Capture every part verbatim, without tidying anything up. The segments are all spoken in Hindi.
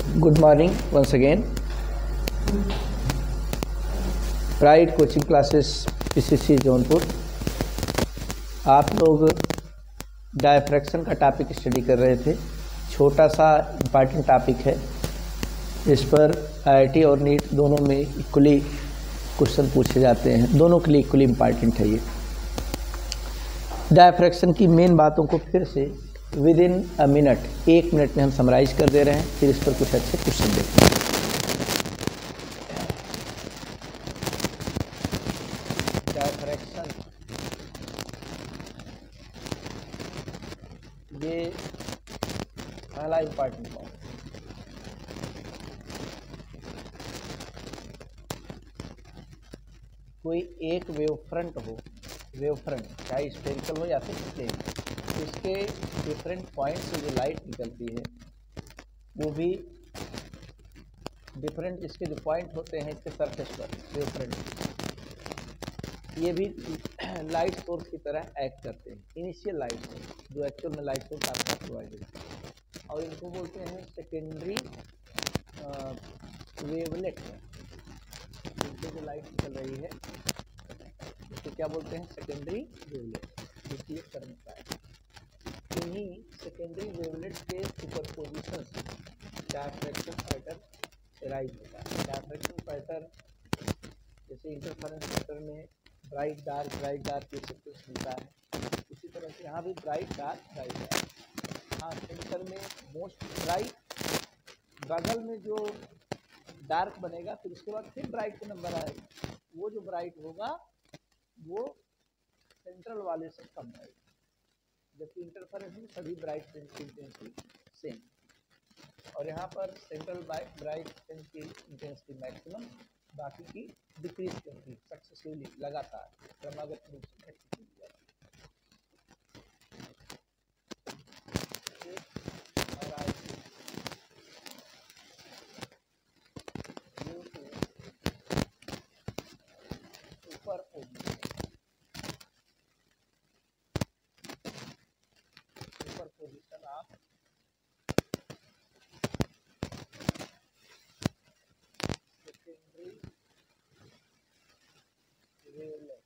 Good morning once again. Pride coaching classes PCC Jaunpur. आप लोग डायफ्रैक्शन का टॉपिक स्टडी कर रहे थे। छोटा सा इम्पॉर्टेंट टॉपिक है, इस पर आईआईटी और नीट दोनों में इक्वली क्वेश्चन पूछे जाते हैं, दोनों के लिए इक्वली इम्पॉर्टेंट है। ये डायफ्रैक्शन की मेन बातों को फिर से विद इन अ मिनट एक मिनट में हम समराइज कर दे रहे हैं, फिर इस पर कुछ अच्छे क्वेश्चन देखते हैं। डायफ्रैक्शन ये पहला इम्पॉर्टेंट पॉइंट। कोई एक वेव फ्रंट हो, वेव फ्रंट चाहे स्फेरिकल हो या फिर प्लेन, इसके डिफरेंट पॉइंट से जो लाइट निकलती है वो भी डिफरेंट, इसके जो पॉइंट होते हैं इसके सरफेस पर वेव फ्रंट, ये भी लाइट सोर्स की तरह एक्ट करते हैं। इनिशियल लाइट सोर्स जो एक्चुअल में लाइट सोर्स आपको प्रोवाइड है, और इनको बोलते हैं सेकेंडरी वेवलेट। इससे जो लाइट निकल रही है इसको क्या बोलते हैं? Secondary wavelet. द्वितीय क्रम इन्हीं सेकेंडरी वेवलेट के सुपरपोजिशन से डायफ्रैक्शन पैटर्न राइज होता है। डायफ्रैक्शन पैटर्न जैसे इंटरफेरेंस पैटर्न में ब्राइट डार्क ब्राइट डार्क ये सब कुछ मिलता है, उसी तरह से यहाँ भी ब्राइट डार्क ब्राइट डार्क। हाँ, सेंटर में मोस्ट ब्राइट, बगल में जो डार्क बनेगा फिर उसके बाद फिर ब्राइट का नंबर आएगा, वो जो ब्राइट होगा वो सेंट्रल वाले से कम आएगा, जबकि इंटरफेरेंस में सभी ब्राइट इंटेंसिटी सेम। और यहाँ पर सेंट्रल ब्राइट की इंटेंसिटी मैक्सिमम, बाकी की डिक्रीज करती है सक्सेसिवली, लगातार क्रमागत रूप से घटती है। ऊपर पोजीशन आप सेकेंडरी वेवलेट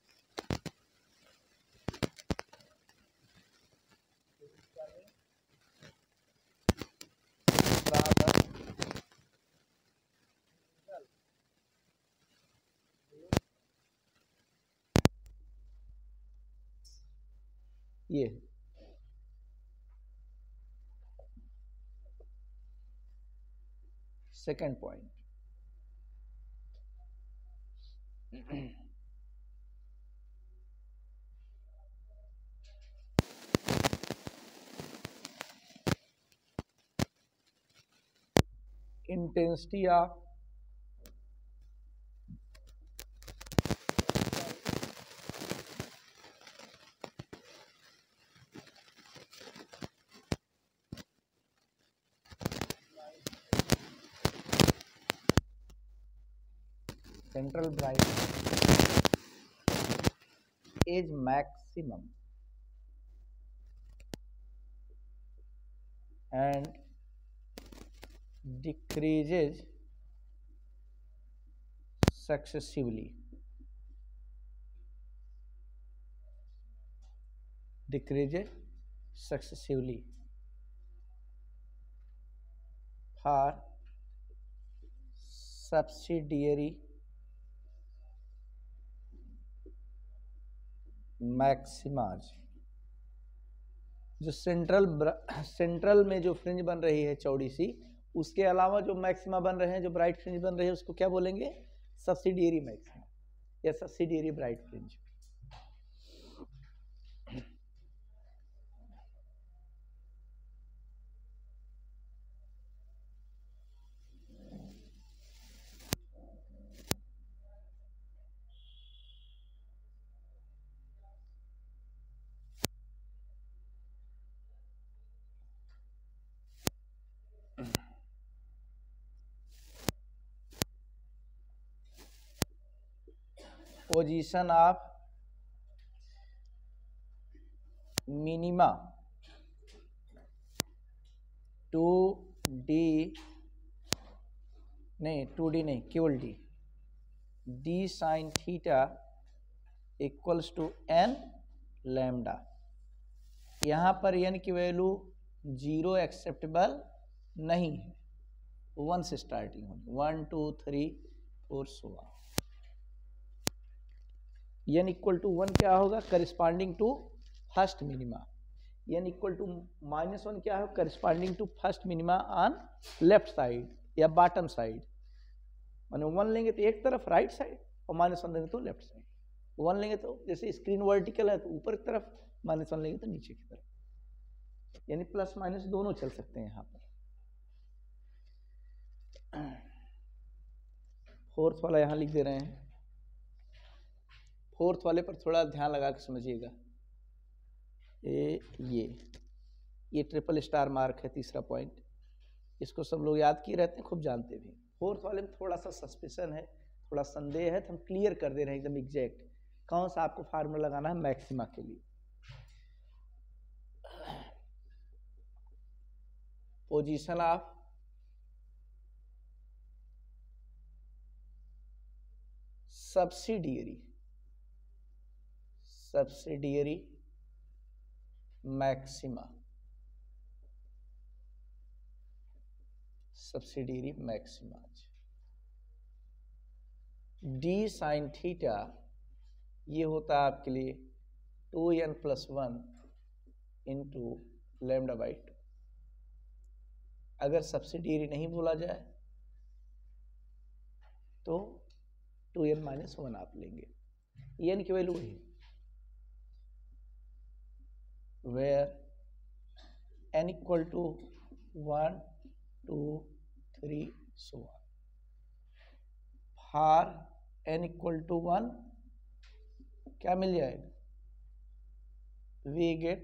ये second point. Intensity of central brightness is maximum and decreases successively decreases successively for subsidiary maximas. जो सेंट्रल सेंट्रल में जो फ्रिंज बन रही है चौड़ी सी, उसके अलावा जो मैक्सिमा बन रहे हैं, जो ब्राइट फ्रिंज बन रहे हैं, उसको क्या बोलेंगे? सब्सिडियरी मैक्सिमा या subsidiary bright fringe. Position of minima two d नहीं टू डी नहीं, केवल d, d sine theta equals to N lambda. यहाँ पर एन की वैल्यू जीरो एक्सेप्टेबल नहीं है, वन से स्टार्टिंग होगी, वन टू थ्री फोर सोलह। एन इक्वल टू वन क्या होगा, corresponding to first minima. N equal to minus one क्या है, corresponding to first minima on left side या बॉटम साइड। माने वन लेंगे तो एक तरफ राइट साइड, और माइनस वन लेंगे तो लेफ्ट साइड। वन लेंगे तो जैसे स्क्रीन वर्टिकल है तो ऊपर की तरफ, माइनस वन लेंगे तो नीचे की तरफ, यानी प्लस माइनस दोनों चल सकते हैं यहाँ पर। फोर्थ वाला यहाँ लिख दे रहे हैं। फोर्थ वाले पर थोड़ा ध्यान लगा के समझिएगा। ये ये ये ट्रिपल स्टार मार्क है, तीसरा पॉइंट। इसको सब लोग याद किए रहते हैं, खूब जानते भी। फोर्थ वाले में थोड़ा सा सस्पेंशन है, थोड़ा संदेह है, तो हम क्लियर कर दे रहे हैं एकदम एग्जैक्ट कौन सा आपको फार्मूला लगाना है मैक्सिमा के लिए। Position of subsidiary subsidiary maxima subsidiary maxima d sine theta ये होता है आपके लिए two n plus one into lambda by two. अगर सब्सिडियरी नहीं बोला जाए तो टू एन माइनस वन आप लेंगे। एन की वैल्यू वही, where n equal to one two three so on. For n equal to one क्या मिल जाएगा, we get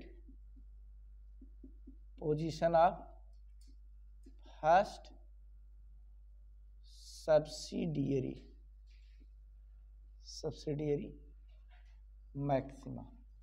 position of first subsidiary subsidiary maxima.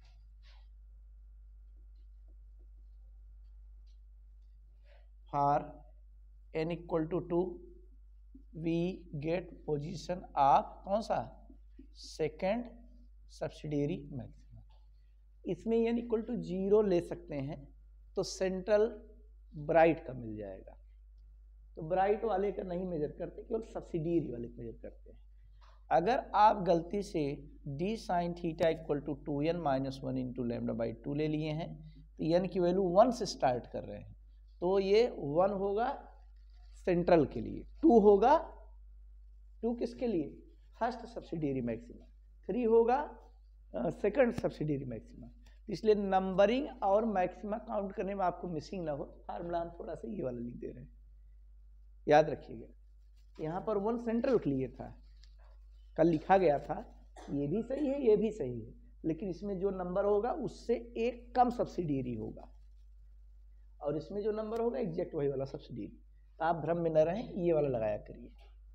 For n equal to two we get position of कौन सा, सेकेंड सब्सिडियरी मैक्सिमा। इसमें एन इक्वल टू जीरो ले सकते हैं तो सेंट्रल ब्राइट का मिल जाएगा। तो ब्राइट वाले का नहीं मेजर करते, केवल सब्सिडियरी वाले का मेजर करते हैं। अगर आप गलती से d sine theta equal to two n minus one into lambda by two ले लिए हैं तो एन की वैल्यू वन से स्टार्ट कर रहे हैं, तो ये वन होगा सेंट्रल के लिए, टू होगा, टू किसके लिए, फर्स्ट सब्सिडियरी मैक्सिमा, थ्री होगा सेकंड सब्सिडियरी मैक्सिमा। इसलिए नंबरिंग और मैक्सिमा काउंट करने में आपको मिसिंग ना हो, फार्मूला हम थोड़ा सा ये वाला लिख दे रहे हैं, याद रखिएगा। यहाँ पर वन सेंट्रल के लिए था, कल लिखा गया था, ये भी सही है ये भी सही है, लेकिन इसमें जो नंबर होगा उससे एक कम सब्सिडियरी होगा, और इसमें जो नंबर होगा एग्जैक्ट वही वाला सब्सिडियरी। तो आप भ्रम में न रहें, ये वाला लगाया करिए।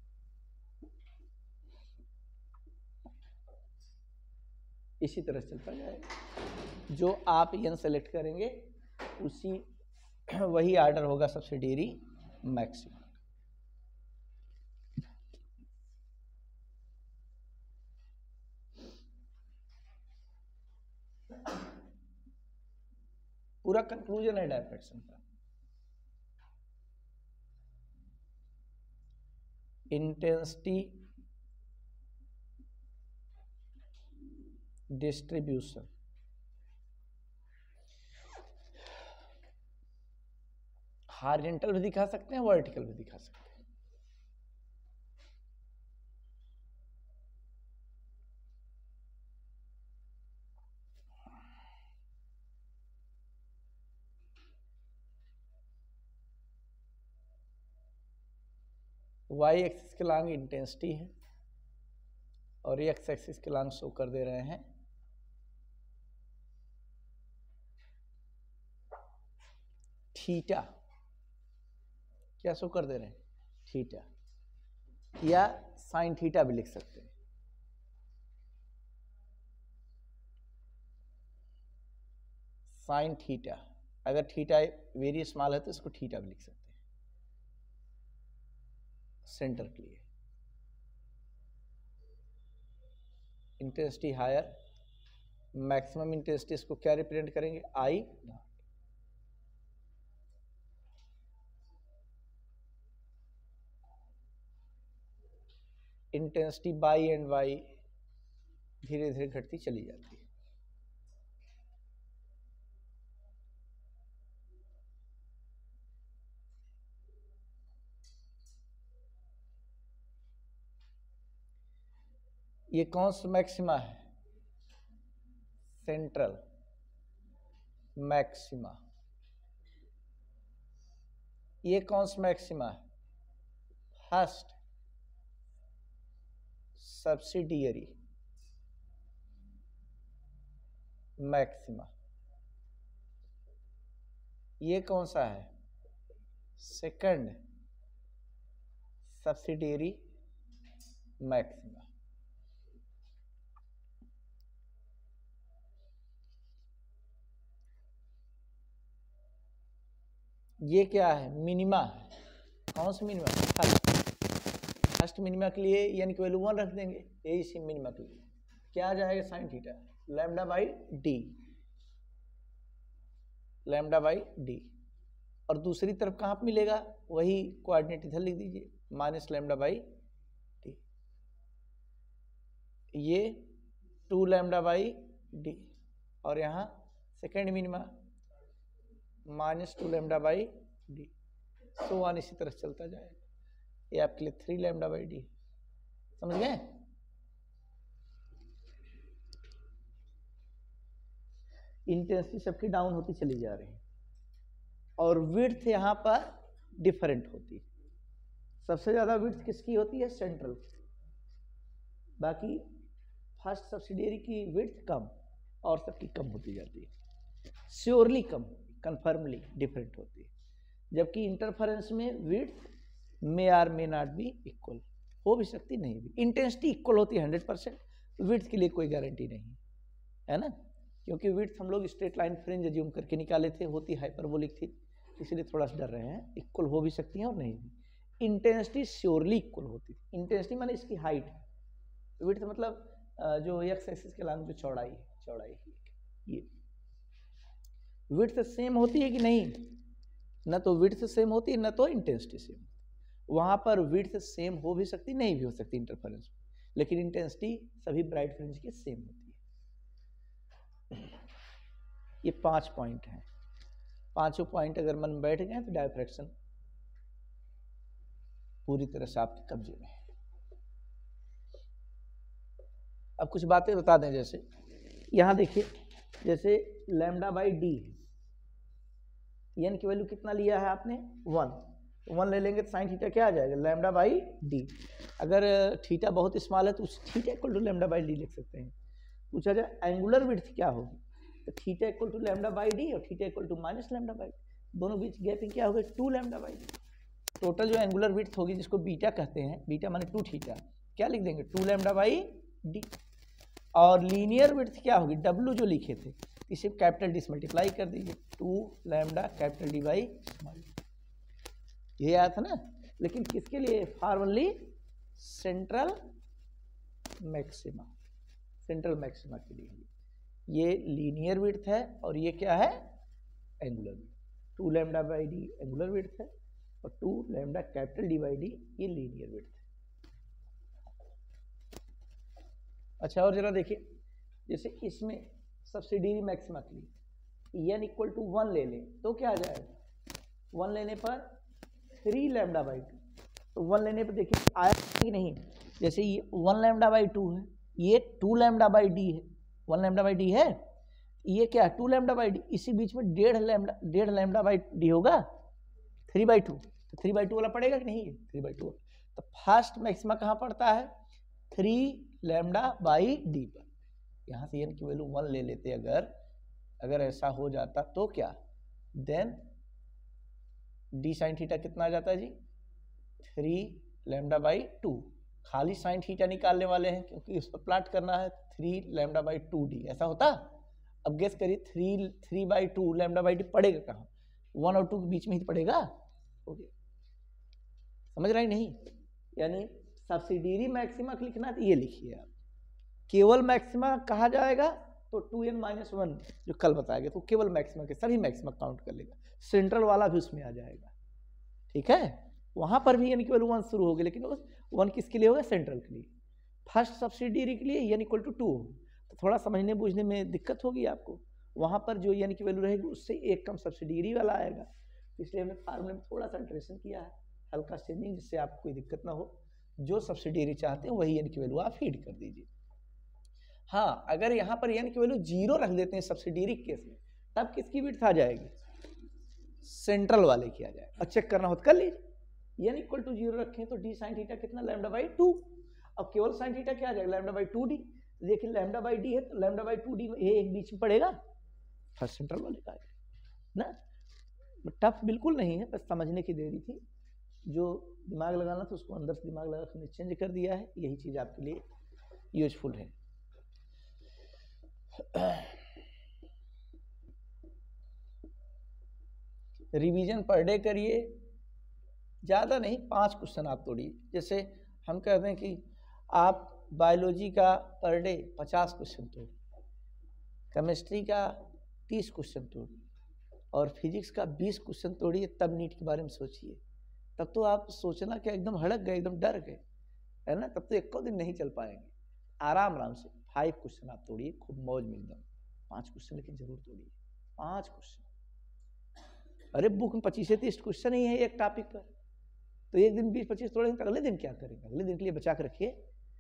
इसी तरह चलता जाएगा, जो आप एन सेलेक्ट करेंगे उसी वही आर्डर होगा सब्सिडियरी मैक्सिमम। पूरा कंक्लूजन है डायफ्रैक्शन का। इंटेंसिटी डिस्ट्रीब्यूशन, हॉरिजॉन्टल भी दिखा सकते हैं, वर्टिकल भी दिखा सकते हैं। वाई एक्सिस के लॉन्ग इंटेंसिटी है और एक्स एक्सिस के लॉन्ग शो कर दे रहे हैं थीटा। क्या शो कर दे रहे हैं, थीटा, या साइन थीटा भी लिख सकते हैं। साइन थीटा, अगर थीटा वेरी स्मॉल है तो इसको थीटा भी लिख सकते हैं। सेंटर के लिए। इंटेंसिटी हायर, मैक्सिमम इंटेंसिटी इसको क्या रिप्रेजेंट करेंगे, I. Intensity by and y धीरे धीरे घटती चली जाती है। ये कौन सा मैक्सिमा है, सेंट्रल मैक्सिमा। ये कौन सा मैक्सिमा है, फर्स्ट सब्सिडियरी मैक्सिमा। ये कौन सा है, सेकंड सब्सिडियरी मैक्सिमा। ये क्या है, मिनिमा है। कौन सा मिनिमा, फर्स्ट फर्स्ट मिनिमा के लिए यानी कि वैल्यू वन रख देंगे, यही सी मिनिमा के लिए क्या आ जाएगा, sine theta lambda by D, lambda by d. और दूसरी तरफ कहाँ पे मिलेगा, वही कोऑर्डिनेट इधर लिख दीजिए, माइनस लैम्डा बाई डी। ये टू लैम्डा बाई डी और यहाँ second minima minus two lambda by d, so one इसी तरह चलता जाएगा। ये आपके लिए थ्री लैम्डा बाई डी, समझ गए। इंटेंसिटी सबकी डाउन होती चली जा रही है और विड्थ यहाँ पर डिफरेंट होती है। सबसे ज्यादा विड्थ किसकी होती है, सेंट्रल। बाकी फर्स्ट सब्सिडियरी की विड्थ कम और सबकी कम होती जाती है, श्योरली कम, कन्फर्मली डिफरेंट होती है। जबकि इंटरफेरेंस में width may or may not be equal, हो भी सकती नहीं भी। इंटेंसिटी इक्वल होती है हंड्रेड परसेंट, विड्थ के लिए कोई गारंटी नहीं है ना, क्योंकि विड्थ हम लोग स्ट्रेट लाइन फ्रिंज अज्यूम करके निकाले थे, होती हाइपरबोलिक थी, इसलिए थोड़ा सा डर रहे हैं। इक्वल हो भी सकती हैं और नहीं भी। इंटेंसिटी श्योरली इक्वल होती है। इंटेंसिटी माने इसकी हाइट, विड्थ मतलब जो एक्स एक्सिस के अलॉन्ग जो चौड़ाई है, चौड़ाई ये विड्थ सेम होती है कि नहीं, न तो विड्थ सेम होती है न तो इंटेंसिटी सेम। वहां पर विड्थ सेम हो भी सकती, नहीं भी हो सकती इंटरफेरेंस में, लेकिन इंटेंसिटी सभी ब्राइट फ्रिंज की सेम होती है। ये पांच पॉइंट हैं, पांचों पॉइंट अगर मन में बैठ गए तो डायफ्रैक्शन पूरी तरह से आपके कब्जे में है। अब कुछ बातें बता दें, जैसे यहां देखिए, जैसे लैम्डा बाई डी, एन की वैल्यू कितना लिया है आपने, वन, तो वन ले लेंगे तो साइन थीटा क्या आ जाएगा, लैम्डा बाई डी। अगर थीटा बहुत स्मॉल है तो उस theta equal to lambda by d लिख सकते हैं। पूछा जाए एंगुलर विड्थ क्या होगी, तो theta equal to lambda by d और theta equal to minus lambda by, दोनों बीच गैपिंग क्या होगा, two lambda by d. Total जो एंगुलर विड्थ होगी, जिसको बीटा कहते हैं, बीटा माने टू थीटा, क्या लिख देंगे, टू लैम्डा बाई डी। और लीनियर विड्थ क्या होगी, डब्ल्यू जो लिखे थे, इसे कैपिटल डी से मल्टीप्लाई कर दीजिए, two lambda capital d by small, ये आया था ना। लेकिन किसके लिए, for only central maxima, central maxima के लिए ये लीनियर विड्थ है और ये क्या है, angular width. Two lambda by d angular width है और two lambda capital d by d ये लीनियर विड्थ है। अच्छा, और जरा देखिए, जैसे इसमें सब्सिडियरी मैक्सिमा के लिए एन इक्वल टू वन ले लें तो क्या आ जाएगा, वन लेने पर थ्री लैम्डा बाई टू, तो वन लेने पर देखिए आया कि नहीं, जैसे ये वन लैम्डा बाई टू है, ये टू लैम्डा बाई डी है, वन लैम्डा बाई डी है, ये क्या है, टू लैम्डा बाई डी, इसी बीच में डेढ़ लैम्डा डेढ़ लैम्डा बाई डी होगा, थ्री बाई टू, तो थ्री बाई टू वाला पड़ेगा कि नहीं, थ्री बाई टू। तो फर्स्ट मैक्सिमा कहाँ पड़ता है, थ्री लैम्डा बाई डी पर। यहाँ से एन की वैल्यू वन ले लेते, अगर अगर ऐसा हो जाता तो क्या, देन डी साइन थीटा कितना आ जाता है जी, थ्री लैम्डा बाई टू। खाली साइन थीटा निकालने वाले हैं क्योंकि उस पर प्लाट करना है, three lambda by two d, ऐसा होता। अब गेस करिए, three three by two lambda by d पड़ेगा कहाँ, वन और टू के बीच में ही पड़ेगा, हो गया, समझ रहा है नहीं। यानी सब्सिडियरी मैक्सिमा लिखना तो ये लिखिए आप, केवल मैक्सिमा कहा जाएगा तो टू एन माइनस वन जो कल बताया गया, तो केवल मैक्सिमा के सभी मैक्सिमा काउंट कर लेगा, सेंट्रल वाला भी उसमें आ जाएगा, ठीक है। वहां पर भी एन इक्वल वन शुरू होगी, लेकिन वन किसके लिए होगा, सेंट्रल के लिए। फर्स्ट सब्सिडियरी के लिए एन इक्वल टू टू हो, तो थोड़ा समझने बूझने में दिक्कत होगी आपको, वहां पर जो एन की वैल्यू रहेगी उससे एक कम सब्सिडियरी वाला आएगा, इसलिए हमने फार्मूले में थोड़ा सा अल्ट्रेशन किया है, हल्का चेंजिंग, जिससे आपको कोई दिक्कत ना हो। जो सब्सिडियरी चाहते हैं वही एन की वैल्यू आप फीड कर दीजिए। हाँ, अगर यहाँ पर एन की वैल्यू जीरो रख देते हैं सब्सिडियरी केस में, तब किसकी विड्थ आ जाएगी, सेंट्रल वाले की आ जाएगा। और चेक करना हो तो कर लीजिए, एन इक्वल टू जीरो रखें तो डी साइन थीटा कितना, लैम्डा बाई टू, और केवल साइन थीटा क्या आ जाएगा, लैम्डा बाई टू डी। देखिए लैम्डा बाई डी है तो लैम्डा बाई टू डी ये एक बीच में पड़ेगा, फर्स्ट सेंट्रल वाले का ना। टफ बिल्कुल नहीं है, बस समझने की देरी थी, जो दिमाग लगाना था उसको अंदर से दिमाग लगा के चेंज कर दिया है, यही चीज़ आपके लिए यूजफुल है। रिवीजन पर डे करिए, ज़्यादा नहीं, पांच क्वेश्चन आप तोड़िए। जैसे हम कहते हैं कि आप बायोलॉजी का पर डे पचास क्वेश्चन तोड़िए, केमिस्ट्री का तीस क्वेश्चन तोड़िए, और फिजिक्स का बीस क्वेश्चन तोड़िए, तब नीट के बारे में सोचिए। तब तो आप सोचना कि एकदम हड़क गए, एकदम डर गए, है ना, तब तो एक दिन नहीं चल पाएंगे। आराम आराम से फाइव क्वेश्चन आप तोड़िए, खूब मौज में एकदम, पांच क्वेश्चन लेकिन जरूर तोड़िए, पांच क्वेश्चन। अरे बुक में पच्चीस से तीस क्वेश्चन ही है एक टॉपिक पर, तो एक दिन बीस पच्चीस तोड़ेंगे तो अगले दिन क्या करेंगे, अगले दिन के लिए बचा के रखिए।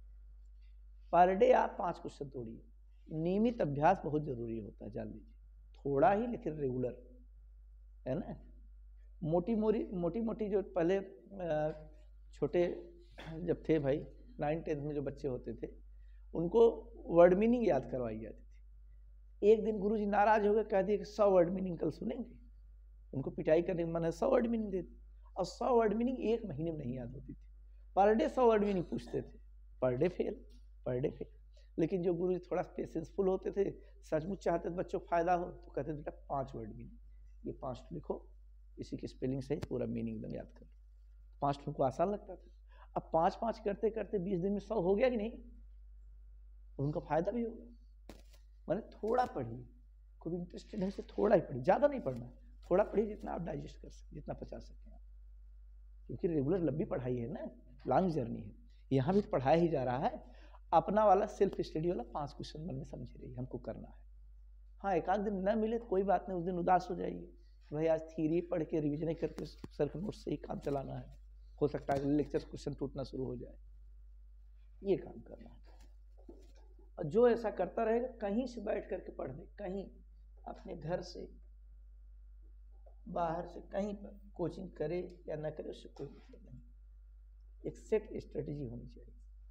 पर डे आप पांच क्वेश्चन तोड़िए। नियमित अभ्यास बहुत जरूरी होता है, जान लीजिए, थोड़ा ही लेकिन रेगुलर, है ना। मोटी मोटी मोटी मोटी जो पहले छोटे जब थे भाई, नाइन टेंथ में जो बच्चे होते थे, उनको वर्ड मीनिंग याद करवाई जाती थी। एक दिन गुरुजी नाराज हो गए, कह दिए कि सौ वर्ड मीनिंग कल सुनेंगे। उनको पिटाई करने का मन है, सौ वर्ड मीनिंग देते, और सौ वर्ड मीनिंग एक महीने में नहीं याद होती थी। पर डे सौ वर्ड मीनिंग पूछते थे, पर डे फेल, पर डे फेल। लेकिन जो गुरुजी थोड़ा पेशेंसफुल होते थे, सचमुच चाहते थे बच्चों को फायदा हो, तो कहते थे बेटा पाँच वर्ड मीनिंग, ये पाँच लिखो, इसी की स्पेलिंग सही पूरा मीनिंग एकदम याद करो। पाँच को आसान लगता था। अब पाँच पाँच करते करते बीस दिन में सौ हो गया कि नहीं, उनका फायदा भी होगा। मैंने थोड़ा पढ़िए, कोई इंटरेस्टेड है से थोड़ा ही पढ़िए, ज़्यादा नहीं पढ़ना, थोड़ा पढ़िए जितना आप डाइजेस्ट कर सकें, जितना पचा सकें आप, क्योंकि रेगुलर लंबी पढ़ाई है ना, लॉन्ग जर्नी है, यहाँ भी पढ़ाया ही जा रहा है। अपना वाला सेल्फ स्टडी वाला पाँच क्वेश्चन मन में समझे रहिए, हमको करना है। हाँ, एक आध दिन न मिले तो कोई बात नहीं, उस दिन उदास हो जाइए, भाई आज थ्योरी पढ़ के रिविजन करके सर के नोट्स से ही काम चलाना है, हो सकता है लेक्चर क्वेश्चन टूटना शुरू हो जाए, ये काम करना है। और जो ऐसा करता रहेगा, कहीं से बैठ करके पढ़ ले, कहीं अपने घर से बाहर से कहीं पर कोचिंग करे या ना करे, उससे कोई मतलब नहीं, एक सेट स्ट्रेटजी होनी चाहिए।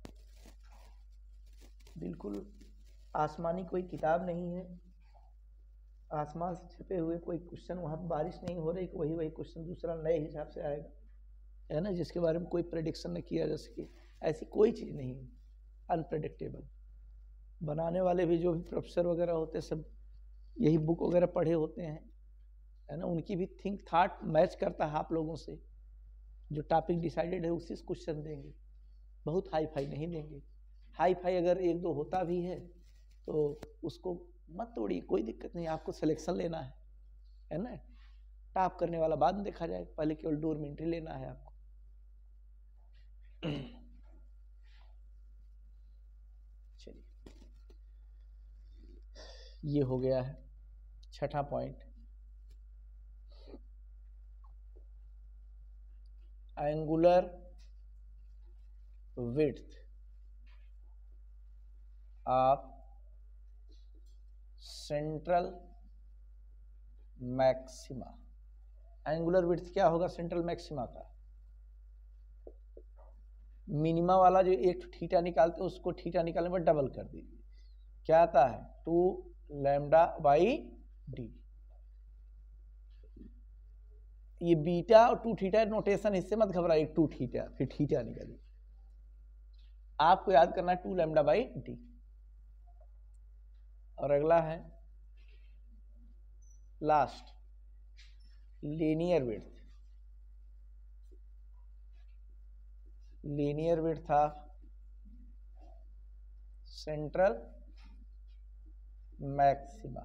बिल्कुल आसमानी कोई किताब नहीं है, आसमान से छिपे हुए कोई क्वेश्चन, वहाँ पर बारिश नहीं हो रही, वही वही क्वेश्चन दूसरा नए हिसाब से आएगा, है ना, जिसके बारे में कोई प्रेडिक्शन न किया जा सके, ऐसी कोई चीज़ नहीं है, अनप्रेडिक्टेबल। बनाने वाले भी जो भी प्रोफेसर वगैरह होते हैं, सब यही बुक वगैरह पढ़े होते हैं, है ना, उनकी भी थिंक थाट मैच करता है आप लोगों से, जो टॉपिक डिसाइडेड है उसी से क्वेश्चन देंगे, बहुत हाई फाई नहीं देंगे। हाई फाई अगर एक दो होता भी है तो उसको मत तोड़िए, कोई दिक्कत नहीं, आपको सिलेक्शन लेना है, है ना, टॉप करने वाला बाद में देखा जाए, पहले केवल डोरमेंट्री लेना है आपको। चलिए, ये हो गया है छठा point, angular width of central maxima. Angular width क्या होगा सेंट्रल मैक्सिमा का, मिनिमा वाला जो एक थीटा निकालते हैं उसको थीटा निकालने पर डबल कर दीजिए, क्या आता है, टू लैम्डा बाई डी। ये बीटा और टू थीटा नोटेशन, इससे मत घबराइए, टू थीटा फिर थीटा निकालिए, आपको याद करना है टू लैम्डा बाई डी। और अगला है last, linear width, linear width of central maxima,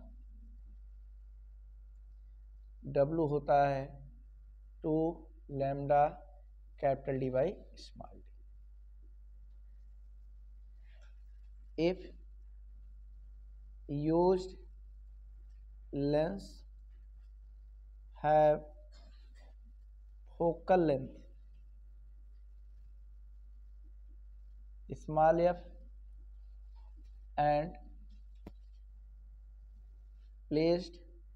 W होता है two lambda capital d by small d. If used lens have focal length small f and placed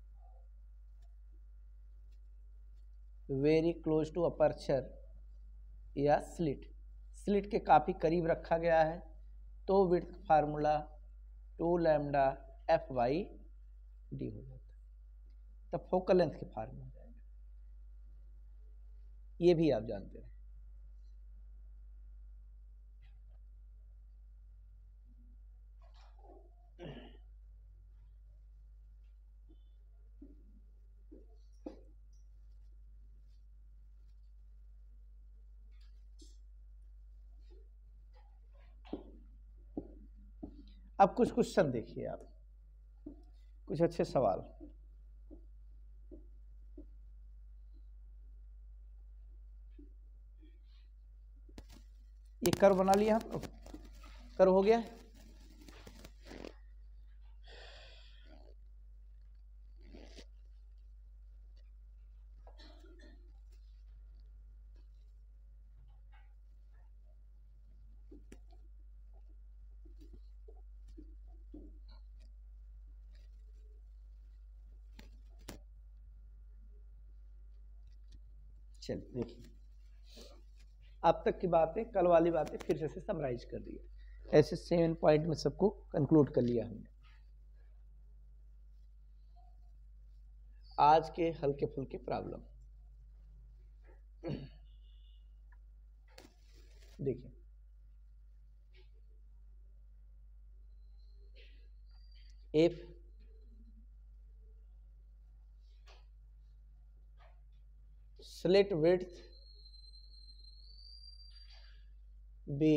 very close to aperture या स्लिट, स्लिट के काफ़ी करीब रखा गया है, तो width formula two lambda f y d हो जाता है, तब फोकल लेंथ के फार्मूला हो जाएगा। ये भी आप जानते हैं। अब कुछ क्वेश्चन देखिए आप, कुछ अच्छे सवाल। ये कर्व बना लिया हम लोग, कर्व हो गया। चलिए देखिए, अब तक की बातें, कल वाली बातें फिर से समराइज कर दिया, ऐसे सेवन पॉइंट में सबको कंक्लूड कर लिया हमने। आज के हल्के फुल्के प्रॉब्लम देखिए, if slit width be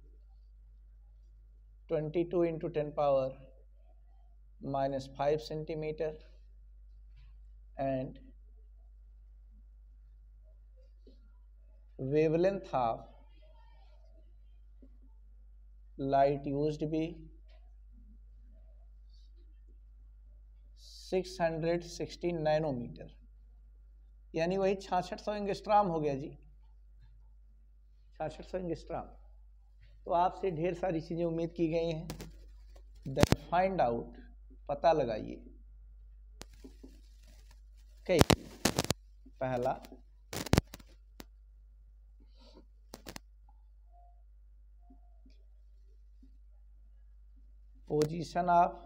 twenty-two into ten power minus five centimeter and wavelength of light used be six hundred sixteen nanometre, यानी वही छियासठ सौ एंगस्ट्राम हो गया जी, छियासठ सौ एंगस्ट्राम। तो आपसे ढेर सारी चीजें उम्मीद की गई हैं। देन फाइंड आउट, पता लगाइए। कई पहला, पोजीशन ऑफ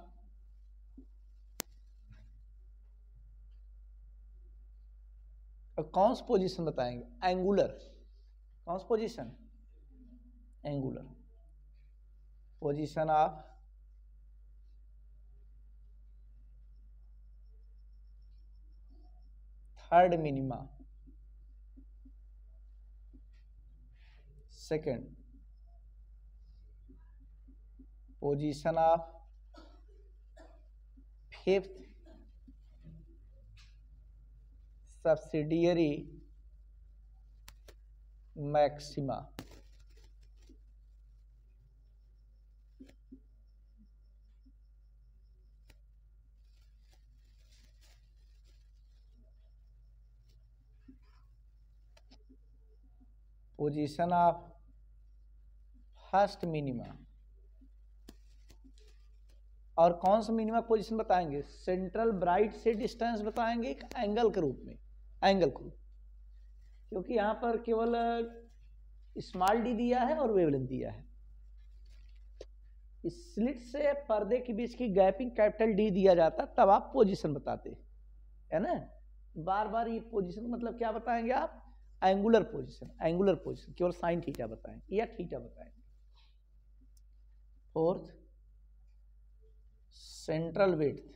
कौन सी पोजीशन बताएंगे? एंगुलर। कौन सी position? Angular. Position of third minima. Second, position of fifth subsidiary maxima. Position of first minima. और कौन सा मिनिमा पोजीशन बताएंगे? सेंट्रल ब्राइट से डिस्टेंस बताएंगे एक एंगल के रूप में, एंगल के रूप, क्योंकि यहां पर केवल स्मॉल डी दिया है और वेवलेंथ दिया है। इस स्लिट से पर्दे के बीच की गैपिंग कैपिटल डी दिया जाता, तब आप पोजीशन बताते, है ना। बार बार ये पोजीशन मतलब क्या बताएंगे आप? एंगुलर पोजीशन, एंगुलर पोजीशन, केवल साइन थीटा बताएंगे या थीटा बताएंगे। Fourth, central width.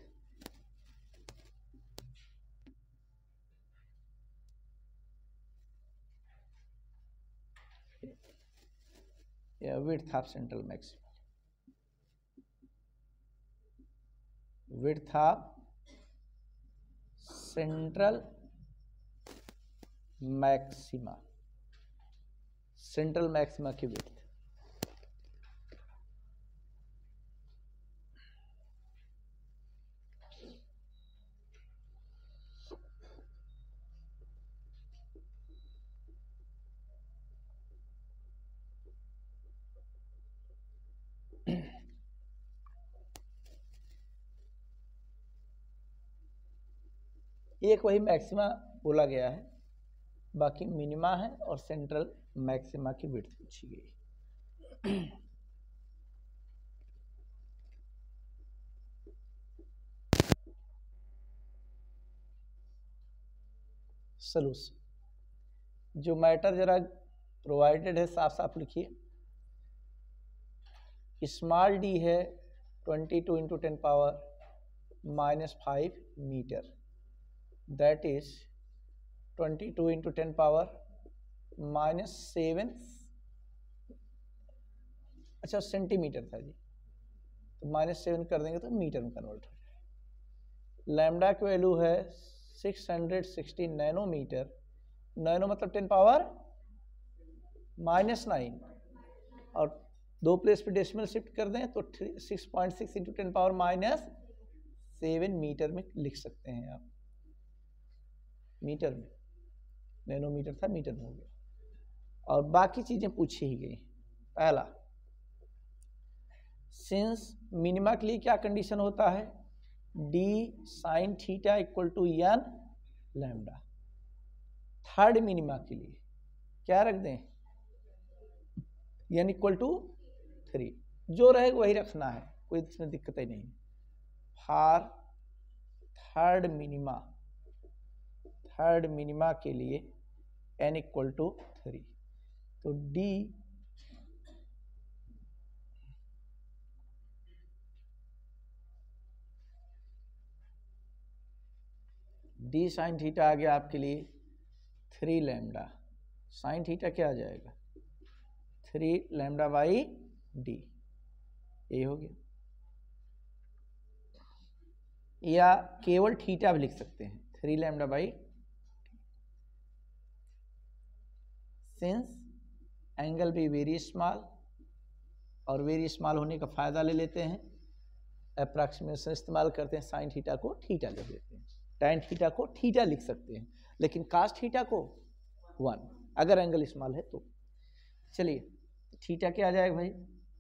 या width of central maxima, width of central maxima, central maxima की विड्थ। एक वही मैक्सिमा बोला गया है, बाकी मिनिमा है और सेंट्रल मैक्सिमा की विड्थ पूछी गई। सॉल्यूशन, जो मैटर जरा प्रोवाइडेड है साफ साफ लिखिए। स्मॉल डी है twenty two into ten power minus five metre, that is twenty two into ten power minus seven, अच्छा सेंटीमीटर था जी, तो माइनस सेवन कर देंगे तो मीटर में कन्वर्ट हो जाएगा। लैम्डा की वैल्यू है six hundred sixty nanometre, nano मतलब टेन पावर माइनस नाइन, और दो प्लेस पे डेसिमल शिफ्ट कर दें तो six point six into ten power minus seven metre में लिख सकते हैं आप, मीटर में, नैनोमीटर था मीटर में हो गया। और बाकी चीजें पूछी ही गई। पहला, सिंस मिनिमा के लिए क्या कंडीशन होता है, d sine theta equal to N lambda. Third minima के लिए क्या रख दें, एन इक्वल टू थ्री, जो रहेगा वही रखना है, कोई इसमें दिक्कत ही नहीं। For third minima, third minima के लिए n इक्वल टू थ्री, तो d d साइन थीटा आ गया आपके लिए थ्री लैम्डा, साइन थीटा क्या आ जाएगा, थ्री लैम्डा बाई डी, ये हो गया। या केवल थीटा भी लिख सकते हैं, three lambda by, since angle भी वेरी स्मॉल, और वेरी स्मॉल होने का फायदा ले लेते हैं, अप्रॉक्सीमेशन इस्तेमाल करते हैं, साइन थीटा को थीटा लिख देते हैं, टैन थीटा को थीटा लिख सकते हैं, लेकिन कास थीटा को वन, अगर एंगल स्मॉल है तो। चलिए थीटा क्या आ जाएगा भाई,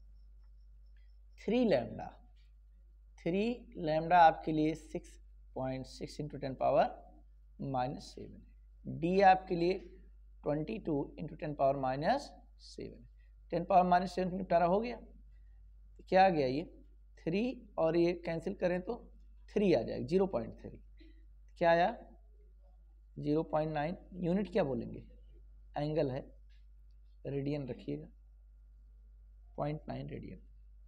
थ्री लैम्डा, थ्री लैम्डा आपके लिए six point six into ten power minus seven है। डी आपके लिए twenty two into ten power minus seven, ten power minus seven निपटारा हो गया, क्या आ गया ये थ्री, और ये कैंसिल करें तो थ्री आ जाएगा, जीरो पॉइंट थ्री, क्या आया जीरो पॉइंट नाइन। यूनिट क्या बोलेंगे, एंगल है, रेडियन रखिएगा, point nine radian.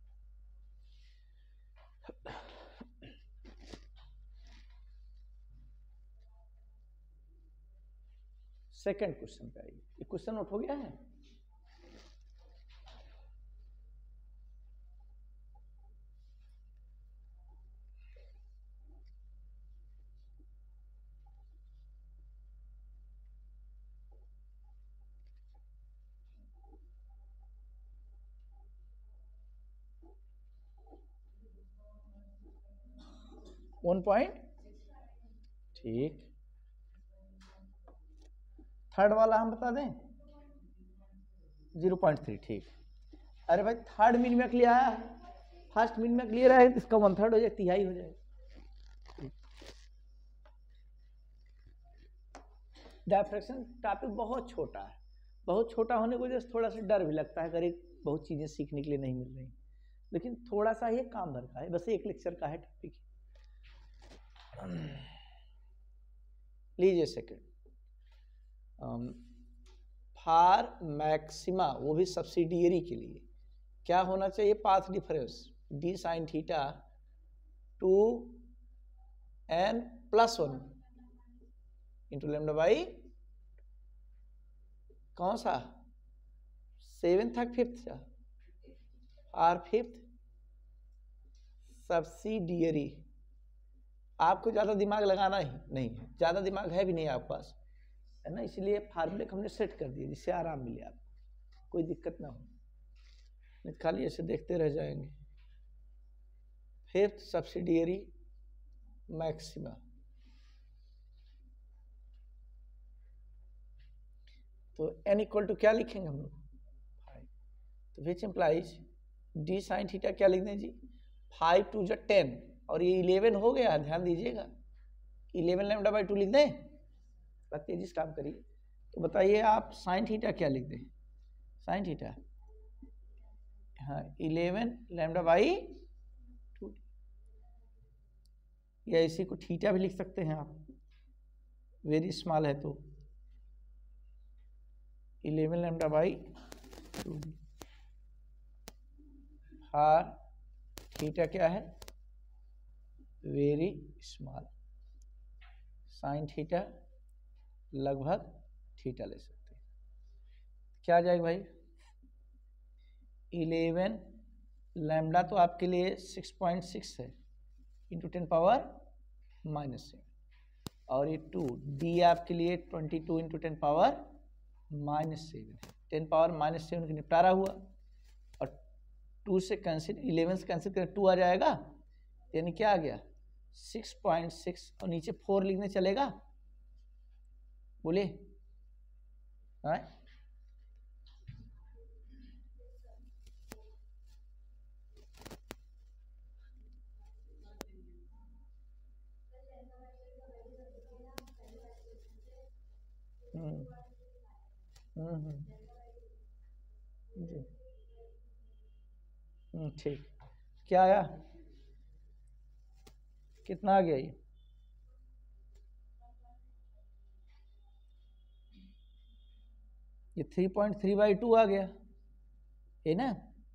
Second question पे आइए, ये क्वेश्चन नोट हो गया है, वन पॉइंट, ठीक। थर्ड वाला हम बता दें जीरो पॉइंट थ्री, ठीक। अरे भाई थर्ड मिनिमा के लिए आया है, फर्स्ट मिनिमा के लिए रहा है तो इसका वन थर्ड हो जाए, तिहाई हो जाएगा। डायफ्रैक्शन टॉपिक बहुत छोटा है, बहुत छोटा होने की वजह से थोड़ा सा डर भी लगता है, अगर बहुत चीजें सीखने के लिए नहीं मिल रही, लेकिन थोड़ा सा ये काम भर का है, बस एक लेक्चर का है टॉपिक। लीजिए सेकंड, फॉर मैक्सिमा, वो भी सब्सिडियरी के लिए क्या होना चाहिए, path difference d sine theta two n plus one into lambda by, कौन सा सेवन था फिफ्थ था, आर फिफ्थ सब्सिडियरी। आपको ज़्यादा दिमाग लगाना ही नहीं है, ज़्यादा दिमाग है भी नहीं आपके पास, है ना, इसलिए फार्मूले हमने सेट कर दिए जिससे आराम मिले आपको, कोई दिक्कत ना हो, नहीं खाली ऐसे देखते रह जाएंगे। फिफ्थ सब्सिडियरी मैक्सिमा, तो n इक्वल टू क्या लिखेंगे हम लोग, फाइव, तो which implies d sine theta क्या लिख दें जी, फाइव टू जो टेन, और ये इलेवन हो गया, ध्यान दीजिएगा, इलेवन लैम्डा बाई टू लिख दें, बस तेजी से काम करिए। तो बताइए आप साइन थीटा क्या लिख दें, साइन थीटा, हाँ इलेवन लैम्डा बाई टू, या इसी को थीटा भी लिख सकते हैं आप, वेरी स्मॉल है तो इलेवन लैम्डा बाई टू, हार थीटा क्या है, वेरी स्मॉल, साइन थीटा लगभग थीटा ले सकते हैं, क्या आ जाएगा भाई, इलेवन लैम्डा तो आपके लिए सिक्स पॉइंट सिक्स है into ten power minus seven, और ये टू डी आपके लिए twenty two into ten power minus seven है, टेन पावर माइनस सेवन का निपटारा हुआ, और टू से कैंसिल, इलेवन से कैंसिल कर टू आ जाएगा, यानी क्या आ गया सिक्स पॉइंट सिक्स, और नीचे फोर लिखने चलेगा, बोलिए, हाँ हम्म हम्म जी हम्म ठीक, क्या आया, कितना आ गया ये, ये three point three by two आ गया, है ना,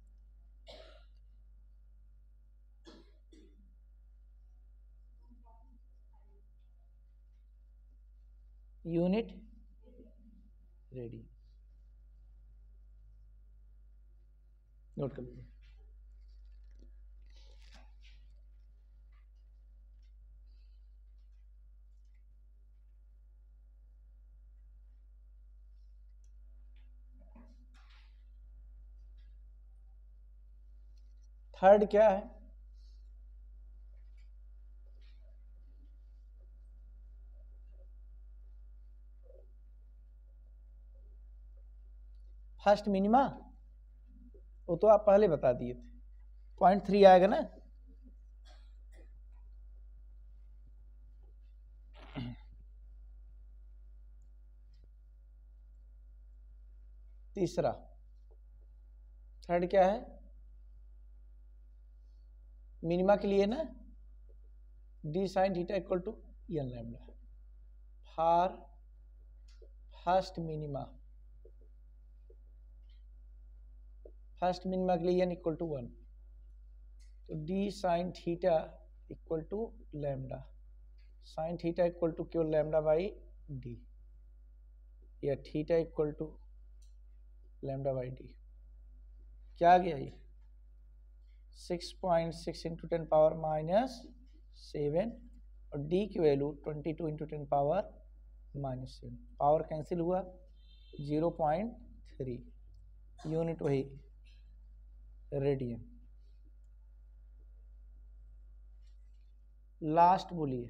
यूनिट रेडी, नोट कर लीजिए। थर्ड क्या है, फर्स्ट मिनिमा, वो तो आप पहले बता दिए थे, पॉइंट थ्री आएगा ना, तीसरा, थर्ड क्या है, मिनिमा के लिए ना, D sine theta equal to N lambda, for first minima, first minima के लिए एन इक्वल टू वन, तो D sine theta equal to lambda, sine theta equal to क्यों लैम्डा बाई डी, या theta equal to lambda by D, क्या आ गया ये six point six into ten power minus seven, और डी की value twenty two into ten power minus seven, power cancel हुआ, जीरो पॉइंट थ्री, यूनिट वही रेडियन। लास्ट बोलिए,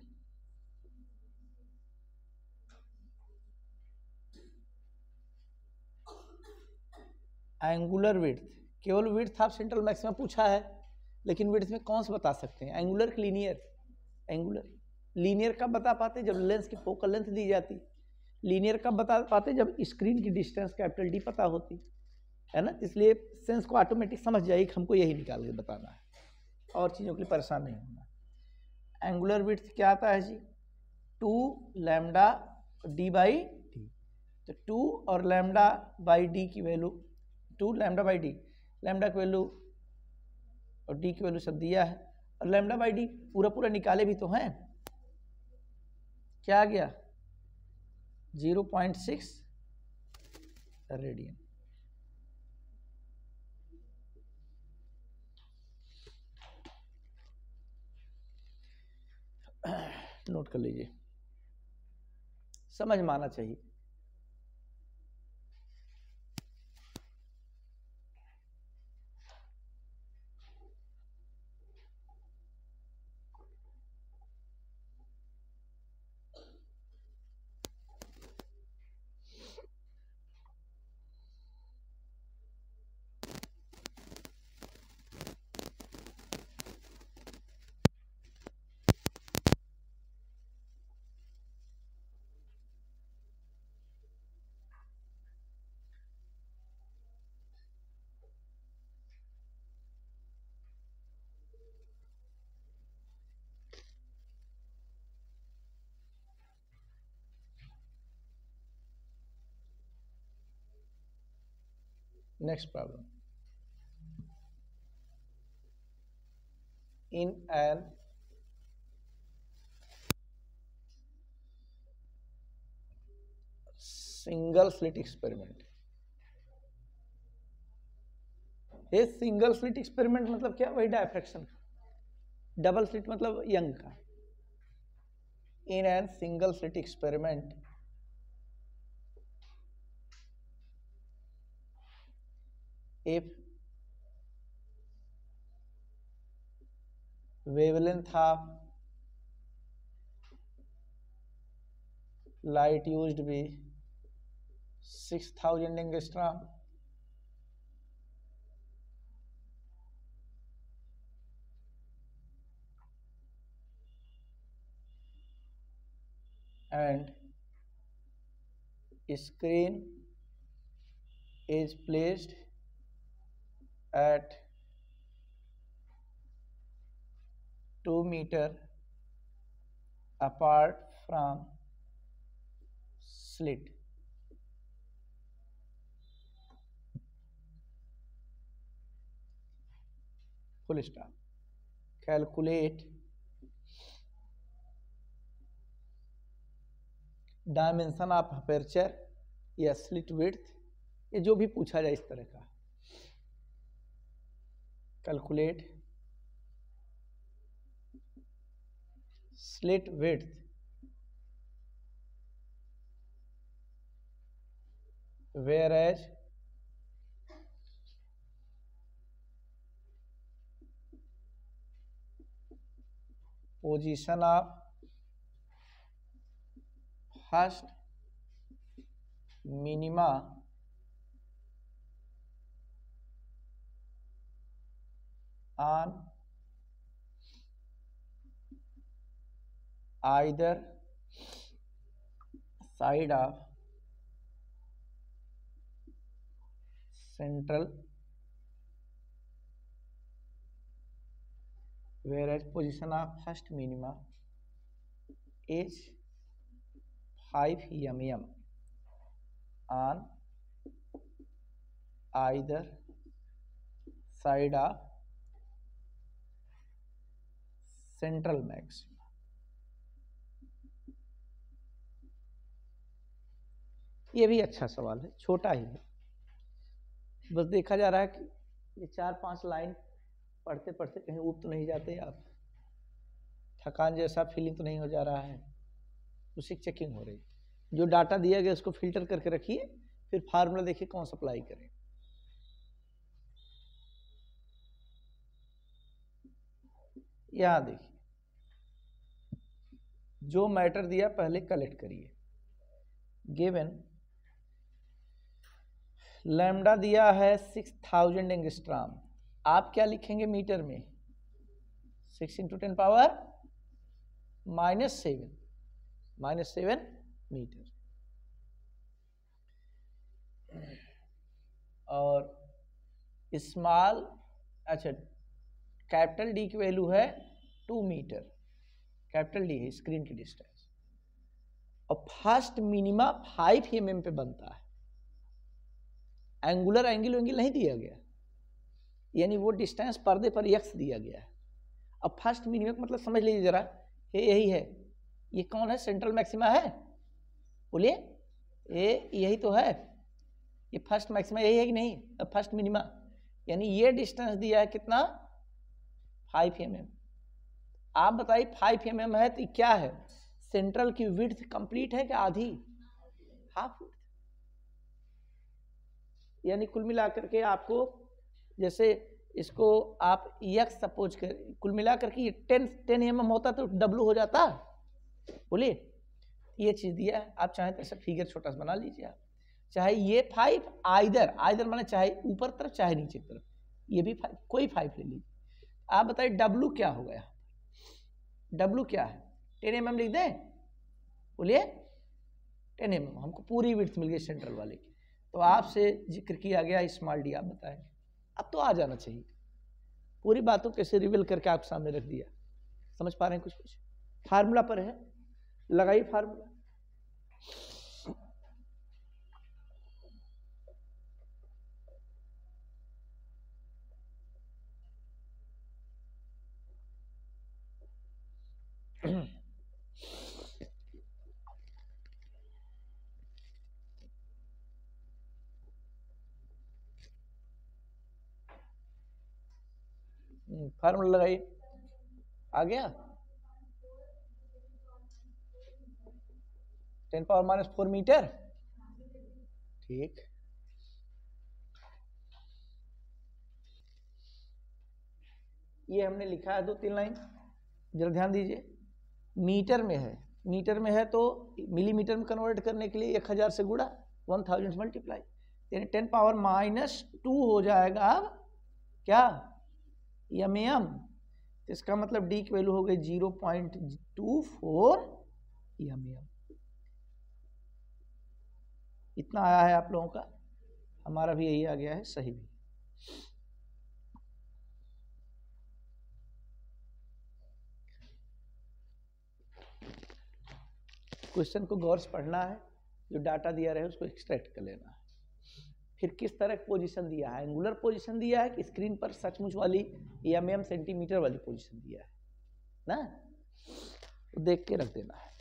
एंगुलर विड्थ, केवल विड्थ ऑफ सेंट्रल मैक्सिमा पूछा है, लेकिन विड्थ में कौन सा बता सकते हैं, एंगुलर की लीनियर, एंगुलर, लीनियर कब बता पाते जब लेंस की फोकल लेंथ दी जाती, लीनियर कब बता पाते जब स्क्रीन की डिस्टेंस कैपिटल डी पता होती है ना, इसलिए सेंस को ऑटोमेटिक समझ जाइए कि हमको यही निकाल के बताना है, और चीज़ों के लिए परेशान नहीं होना। एंगुलर विड्थ क्या आता है जी, two lambda D by D, तो टू और लैम्डा बाई डी की value, two lambda by D, lambda की वैल्यू और डी की वैल्यू सब दिया है, और लैम्डा बाई डी पूरा पूरा निकाले भी तो हैं, क्या आ गया zero point six radian. Note कर लीजिए, समझ में आना चाहिए। Next problem. In an single slit experiment, ये सिंगल स्लिट एक्सपेरिमेंट मतलब क्या, वही डायफ्रैक्शन का, डबल स्लिट मतलब यंग का। In an single slit experiment if wavelength of light used be six thousand angstrom and screen is placed at two meter apart from slit, full stop. Calculate dimension of aperture या स्लिट विड्थ, ये जो भी पूछा जाए इस तरह का। Calculate slit width whereas position of first minima on either side of central, whereas position of first minima is five millimeters on either side of central maxima. ये भी अच्छा सवाल है, छोटा ही है, बस देखा जा रहा है कि ये चार पांच लाइन पढ़ते पढ़ते कहीं ऊब तो नहीं जाते आप, थकान जैसा फीलिंग तो नहीं हो जा रहा है, उसी चेकिंग हो रही। जो डाटा दिया गया उसको फिल्टर करके रखिए, फिर फार्मूला देखिए कौन सा अप्लाई करें। यहां देखिए जो मैटर दिया पहले कलेक्ट करिए। गिवन लैम्डा दिया है सिक्स थाउजेंड एंगस्ट्रॉम, आप क्या लिखेंगे मीटर में, six into ten power minus seven, minus seven metre. और स्मॉल, अच्छा कैपिटल डी की वैल्यू है टू मीटर, कैपिटल डी है स्क्रीन की डिस्टेंस, और first minima five M M पे बनता है। एंगुलर एंगल एंगल नहीं दिया गया, यानी वो डिस्टेंस पर्दे पर एक्स दिया गया है। अब फर्स्ट मिनिमा मतलब समझ लीजिए जरा, ये यही है, ये कौन है, सेंट्रल मैक्सिमा है, बोलिए, ये यही तो है, ये फर्स्ट मैक्सिमा यही है कि नहीं। अब फर्स्ट मिनिमा यानी ये डिस्टेंस दिया है कितना, फाइव एम एम। आप बताइए फाइव एम एम है तो क्या है, सेंट्रल की विड्थ कंप्लीट है क्या आधी, हाफ विड्थ। यानी कुल मिलाकर के आपको, जैसे इसको आप यक्स सपोज कर, कुल मिलाकर के टेन टेन एम एम होता तो डब्लू हो जाता, बोलिए। ये चीज दिया है, आप चाहे तो ऐसा फिगर छोटा सा बना लीजिए आप, चाहे ये फाइव आइदर आइदर माने चाहे ऊपर तरफ चाहे नीचे तरफ, ये भी फाइव, कोई फाइव ले लीजिए। आप बताइए डब्लू क्या हो गया, डब्लू क्या है, टेन एम एम लिख दें, बोलिए टेन एम एम, हमको पूरी विड्थ मिल गई सेंट्रल वाले की। तो आपसे जिक्र किया गया स्मॉल डी, आप बताएं, अब तो आ जाना चाहिए, पूरी बातों कैसे रिवील करके आपके सामने रख दिया, समझ पा रहे हैं कुछ कुछ। फार्मूला पर है, लगाइए फार्मूला। फार्मूला लगाइए, आ गया, ten power minus four metre, ठीक। ये हमने लिखा है दो तीन लाइन, जरा ध्यान दीजिए। मीटर में है, मीटर में है तो मिलीमीटर में कन्वर्ट करने के लिए एक हजार से गुणा, वन थाउजेंड से मल्टीप्लाई, यानी टेन पावर माइनस टू हो जाएगा अब क्या, एम एम। इसका मतलब डी की वैल्यू हो गई zero point two four M M. इतना आया है आप लोगों का, हमारा भी यही आ गया है, सही भी। क्वेश्चन को गौर से पढ़ना है, जो डाटा दिया रहे उसको एक्सट्रैक्ट कर लेना है। फिर किस तरह की पोजीशन दिया है, एंगुलर पोजीशन दिया है कि स्क्रीन पर सचमुच वाली एम एम सेंटीमीटर वाली पोजीशन दिया है ना, तो देख के रख देना है।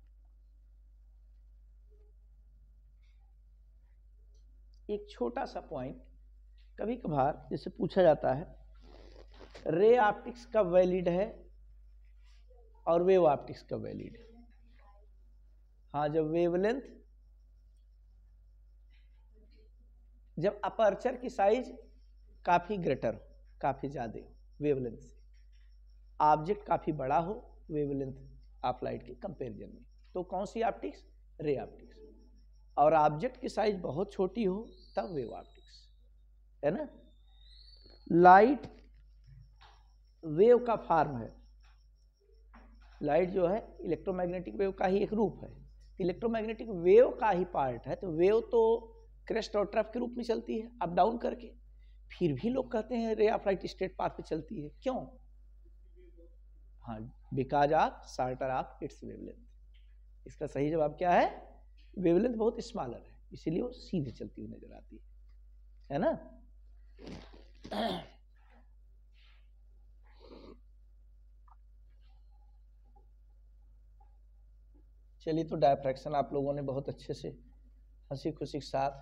एक छोटा सा पॉइंट, कभी कभार जैसे पूछा जाता है, रे ऑप्टिक्स कब वैलिड है और वेव ऑप्टिक्स कब वैलिड है। हाँ, जब वेवलेंथ, जब अपर्चर की साइज काफी ग्रेटर हो, काफी ज्यादा हो वेवलेंथ से, ऑब्जेक्ट काफी बड़ा हो वेवलेंथ ऑफ लाइट के कंपैरिजन में, तो कौन सी ऑप्टिक्स, रे ऑप्टिक्स। और ऑब्जेक्ट की साइज बहुत छोटी हो तब वेव ऑप्टिक्स, है ना। लाइट वेव का फॉर्म है, लाइट जो है इलेक्ट्रोमैग्नेटिक वेव का ही एक रूप है, इलेक्ट्रोमैग्नेटिक वेव का ही पार्ट है। तो वेव तो क्रेस्ट और ट्रफ के रूप में चलती है, अप डाउन करके, फिर भी लोग कहते हैं ray of light straight path पे चलती है, क्यों। हाँ, because of shorter of its wavelength. इसका सही जवाब क्या है, वेवलेंथ बहुत स्मॉलर है, इसीलिए वो सीधे चलती हुई नजर आती है, है ना। चलिए, तो डायफ्रैक्शन आप लोगों ने बहुत अच्छे से हंसी खुशी के साथ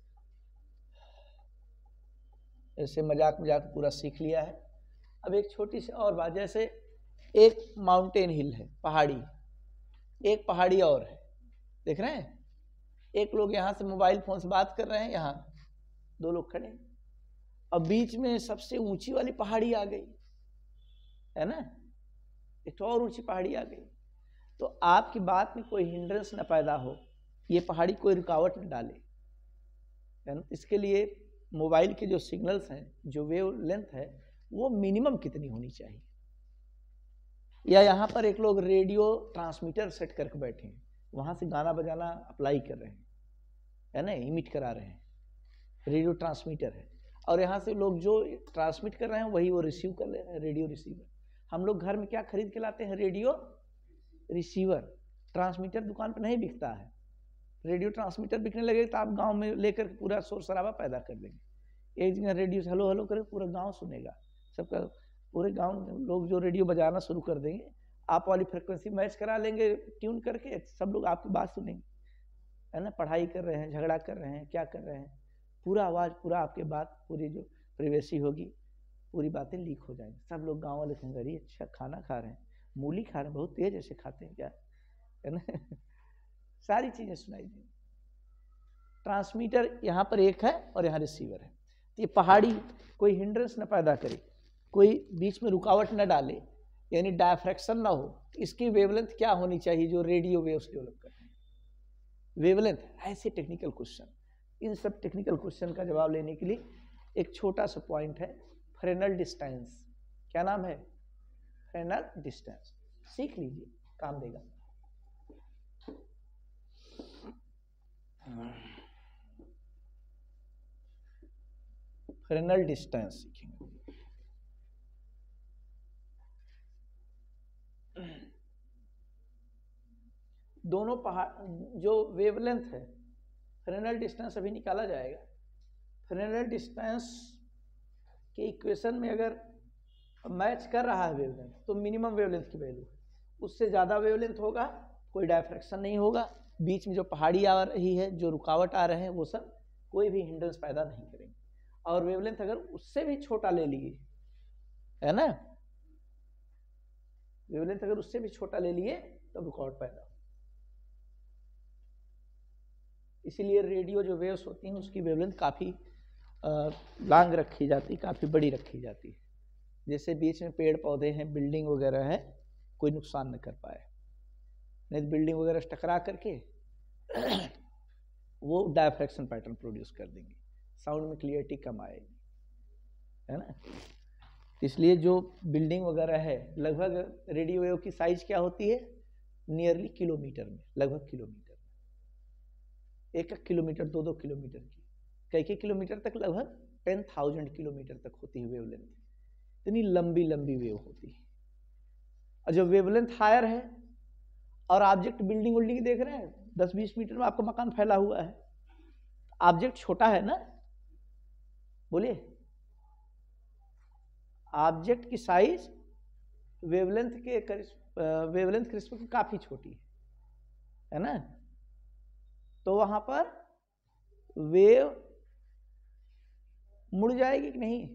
ऐसे मजाक मजाक पूरा सीख लिया है। अब एक छोटी सी और बात, जैसे एक माउंटेन हिल है, पहाड़ी, एक पहाड़ी और है, देख रहे हैं, एक लोग यहाँ से मोबाइल फोन से बात कर रहे हैं, यहाँ दो लोग खड़े हैं, अब बीच में सबसे ऊंची वाली पहाड़ी आ गई, है ना, एक और ऊंची पहाड़ी आ गई, तो आपकी बात में कोई हिंड्रेंस न पैदा हो, ये पहाड़ी कोई रुकावट न डाले, है ना। इसके लिए मोबाइल के जो सिग्नल्स हैं, जो वेव लेंथ है, वो मिनिमम कितनी होनी चाहिए। या यहाँ पर एक लोग रेडियो ट्रांसमीटर सेट करके बैठे हैं, वहाँ से गाना बजाना अप्लाई कर रहे हैं, है ना, इमिट करा रहे हैं, रेडियो ट्रांसमीटर है, और यहाँ से लोग जो ट्रांसमिट कर रहे हैं वही वो रिसीव कर ले रहे हैं, रेडियो रिसीवर। हम लोग घर में क्या खरीद के लाते हैं, रेडियो रिसीवर। ट्रांसमीटर दुकान पर नहीं बिकता है, रेडियो ट्रांसमीटर बिकने लगे तो आप गांव में लेकर पूरा शोर शराबा पैदा कर देंगे। एक जगह रेडियो से हेलो हेलो करे, पूरा गांव सुनेगा, सबका, पूरे गांव में लोग जो रेडियो बजाना शुरू कर देंगे, आप वाली फ्रिक्वेंसी मैच करा लेंगे ट्यून करके, सब लोग आपकी बात सुनेंगे, है ना। पढ़ाई कर रहे हैं, झगड़ा कर रहे हैं, क्या कर रहे हैं, पूरा आवाज़, पूरा आपके बात, पूरी जो प्राइवेसी होगी, पूरी बातें लीक हो जाएंगी, सब लोग गाँव वाले कहेंगे अरे अच्छा खाना खा रहे हैं, मूली खा रहे हैं, बहुत तेज ऐसे खाते हैं क्या, है ना। सारी चीजें सुनाई दी। ट्रांसमीटर यहाँ पर एक है और यहाँ रिसीवर है। ये पहाड़ी कोई हिंड्रेंस न पैदा करे, कोई बीच में रुकावट न डाले, यानी डायफ्रैक्शन ना हो। इसकी वेवलेंथ क्या होनी चाहिए जो रेडियो वेव्स डेवलप करते हैं, वेवलेंथ। ऐसे टेक्निकल क्वेश्चन, इन सब टेक्निकल क्वेश्चन का जवाब लेने के लिए एक छोटा सा पॉइंट है, फ्रेनल डिस्टेंस। क्या नाम है? Fresnel distance. सीख लीजिए, काम देगा। फ्रेनल डिस्टेंस सीखेंगे। दोनों पहाड़ जो वेवलेंथ है, फ्रेनल डिस्टेंस अभी निकाला जाएगा। फ्रेनल डिस्टेंस के इक्वेशन में अगर मैच कर रहा है वेवलेंथ, तो मिनिमम वेवलेंथ की वैल्यू है। उससे ज़्यादा वेवलेंथ होगा, कोई डायफ्रैक्शन नहीं होगा, बीच में जो पहाड़ी आ रही है, जो रुकावट आ रहे हैं, वो सब कोई भी हिंड्रेंस पैदा नहीं करेंगे। और वेवलेंथ अगर उससे भी छोटा ले लिए, है ना, वेवलेंथ अगर उससे भी छोटा ले लिए तब रुकावट पैदा हो। इसीलिए रेडियो जो वेव्स होती हैं उसकी वेवलेंथ काफ़ी लॉन्ग रखी जाती है, काफ़ी बड़ी रखी जाती है। जैसे बीच में पेड़ पौधे हैं, बिल्डिंग वगैरह है, कोई नुकसान न कर पाए, नहीं तो बिल्डिंग वगैरह टकरा करके वो डायफ्रैक्शन पैटर्न प्रोड्यूस कर देंगे, साउंड में क्लियरिटी कम आएगी, है ना। इसलिए जो बिल्डिंग वगैरह है, लगभग रेडियो वेव की साइज क्या होती है? नियरली किलोमीटर में, लगभग किलोमीटर में, एक एक किलोमीटर, दो दो किलोमीटर की, कई कई किलोमीटर तक, लगभग टेन थाउजेंड किलोमीटर तक होती है वेवलेंथ। इतनी लंबी लंबी वेव होती है। और जब वेवलेंथ हायर है और ऑब्जेक्ट बिल्डिंग विल्डिंग देख रहे हैं, दस बीस मीटर में आपका मकान फैला हुआ है, ऑब्जेक्ट छोटा है ना, बोलिए, ऑब्जेक्ट की साइज वेवलेंथ के वेवलेंथ के रिस्पेक्ट में काफी छोटी है, है ना। तो वहां पर वेव मुड़ जाएगी कि नहीं?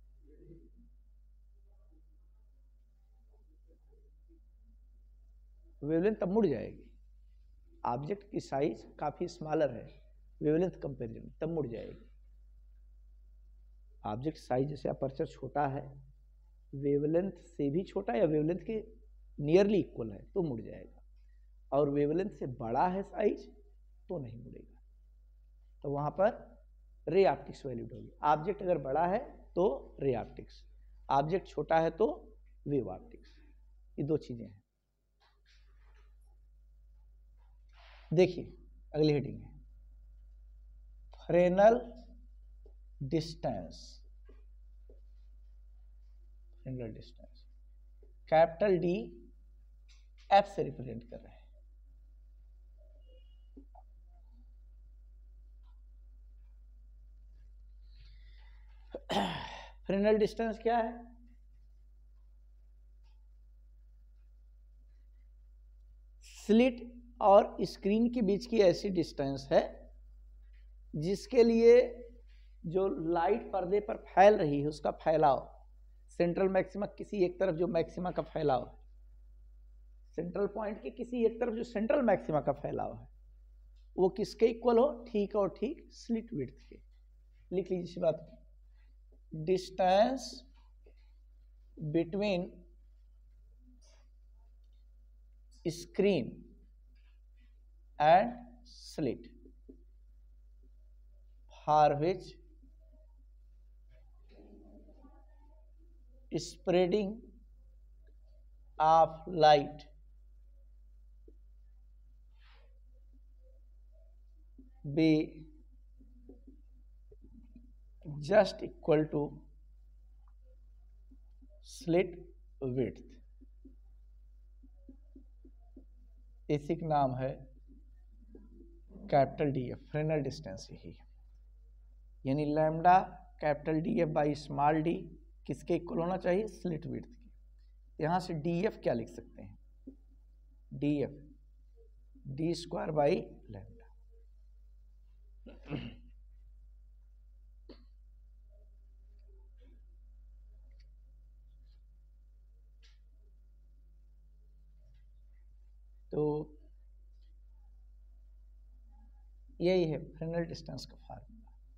वेवलेंथ तब मुड़ जाएगी। ऑब्जेक्ट की साइज काफी स्मॉलर है वेवलेंथ कंपेरिजन में, तब मुड़ जाएगी। ऑब्जेक्ट साइज जैसे अपर्चर छोटा है, वेवलेंथ से भी छोटा या वेवलेंथ के नियरली इक्वल है तो मुड़ जाएगा, और वेवलेंथ से बड़ा है साइज तो नहीं मुड़ेगा। तो वहां पर रे ऑप्टिक्स वैल्यूड होगी। ऑब्जेक्ट अगर बड़ा है तो रे ऑप्टिक्स, ऑब्जेक्ट छोटा है तो वेव ऑप्टिक्स। ये दो चीजें हैं। देखिए अगली हेडिंग है Fresnel distance. Fresnel distance capital D F से रिप्रेजेंट कर रहे हैं। फ्रेनल डिस्टेंस क्या है? स्लिट और स्क्रीन के बीच की ऐसी डिस्टेंस है जिसके लिए जो लाइट पर्दे पर फैल रही है उसका फैलाव, सेंट्रल मैक्सिमा किसी एक तरफ जो मैक्सिमा का फैलाव है, सेंट्रल पॉइंट के किसी एक तरफ जो सेंट्रल मैक्सिमा का फैलाव है, वो किसके इक्वल हो? ठीक और ठीक स्लिट विड्थ के। लिख लीजिए इस बात को, distance between screen and slit for which spreading of light be just equal to slit width। इसी का नाम है capital D F, Fresnel distance यही है। यानी lambda capital D F by small D किसके इक्वल होना चाहिए? स्लिट विड्थ के। यहाँ से डी एफ क्या लिख सकते हैं? D F D square by lambda. तो यही है फ्रेनेल डिस्टेंस का फार्मूला।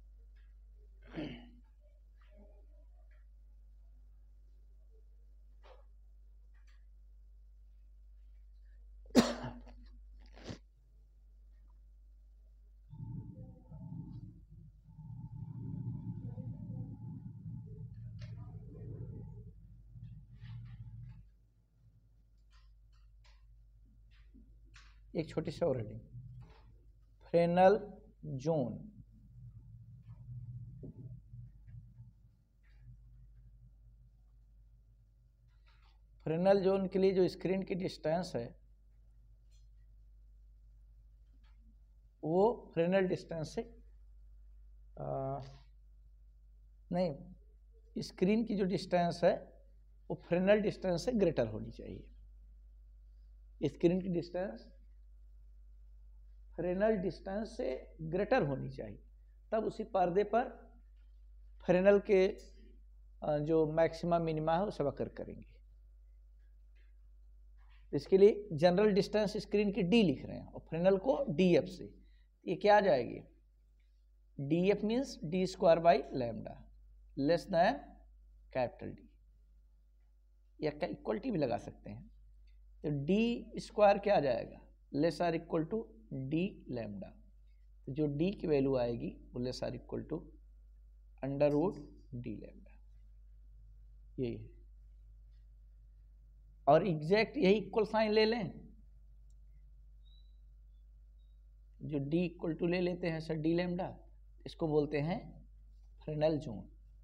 एक छोटी सी और reading, Fresnel zone Fresnel zone के लिए जो स्क्रीन की डिस्टेंस है वो फ्रेनल डिस्टेंस से आ, नहीं, स्क्रीन की जो डिस्टेंस है वो फ्रेनल डिस्टेंस से ग्रेटर होनी चाहिए। स्क्रीन की डिस्टेंस फ्रेनल डिस्टेंस से ग्रेटर होनी चाहिए, तब उसी पर्दे पर फ्रेनल के जो मैक्सिमा मिनिमा है उसे वक्र करेंगे। इसके लिए जनरल डिस्टेंस स्क्रीन की डी लिख रहे हैं और फ्रेनल को डी एफ से, ये क्या आ जाएगी, D F means D square by lambda less than capital D, या इक्वलिटी भी लगा सकते हैं। तो डी स्क्वायर क्या आ जाएगा, less or equal to D lambda, तो जो डी की वैल्यू आएगी वो less or equal to under root D lambda, यही है। और एग्जैक्ट यही इक्वल साइन ले लें, जो डी इक्वल टू ले लेते हैं सर डी लैम्डा, इसको बोलते हैं Fresnel zone.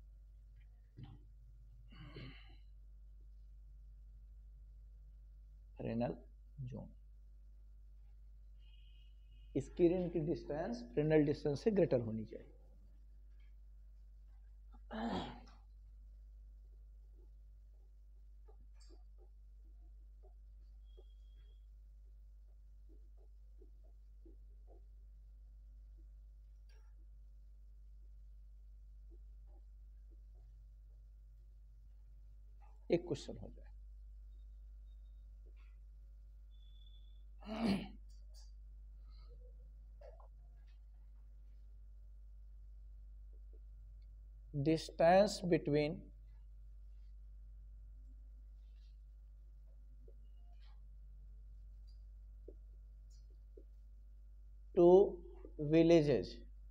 Fresnel zone screen की डिस्टेंस फ्रेनल डिस्टेंस से ग्रेटर होनी चाहिए। एक क्वेश्चन हो जाए, distance between two villages